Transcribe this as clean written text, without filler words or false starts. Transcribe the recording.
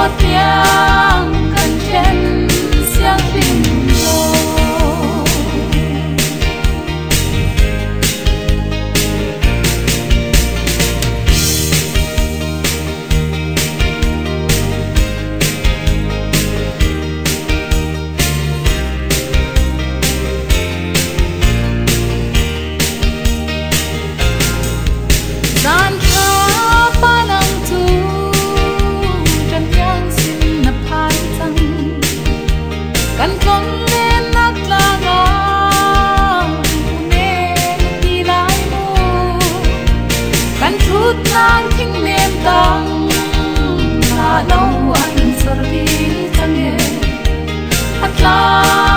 tiếng cần trên xiang phim lô gian khá ba năng tu trần yang xin nạp hai tăng căn con lên nát la ngang nên đi lại mù căn chút lang kinh niệm tăng là đâu anh sợ đi tăng nhẹ